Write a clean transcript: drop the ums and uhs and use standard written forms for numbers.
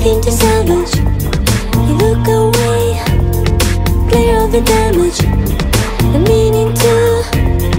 Nothing to salvage. You look away, clear of the damage, and meaning to